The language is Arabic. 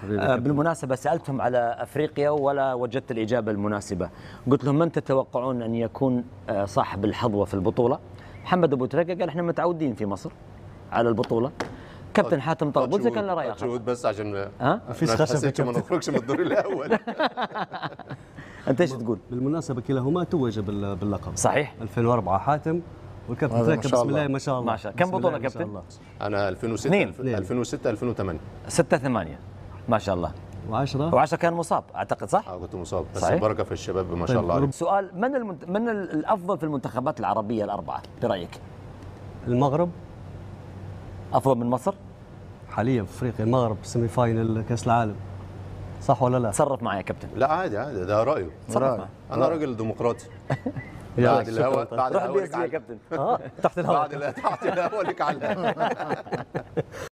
بالمناسبة سألتهم على أفريقيا ولا وجدت الإجابة المناسبة. قلت لهم من تتوقعون أن يكون صاحب الحظوة في البطولة؟ محمد أبو تريكة قال احنا متعودين في مصر على البطولة. كابتن حاتم طربوزي كان له رأي آخر. بس عشان ما فيش خشب ما نخرجش من الدور الأول. أنت إيش تقول؟ بالمناسبة كلاهما توج باللقب. صحيح. 2004 حاتم والكابتن تريكة بسم الله ما شاء الله. ما شاء الله. كم بطولة كابتن؟ أنا 2006 2008 6-8 ما شاء الله. و10 كان مصاب اعتقد صح؟ كنت مصاب بس صحيح؟ البركه في الشباب ما شاء الله عليهم. سؤال من الافضل في المنتخبات العربيه الاربعه برايك؟ المغرب افضل من مصر؟ حاليا في افريقيا المغرب سيمي فاينل كاس العالم صح ولا لا؟ تصرف معي يا كابتن. لا عادي ده رايه. انا راجل ديمقراطي. بعد الهواء روح بي اس جي يا كابتن. تحت الهواء تحت الهواء لك على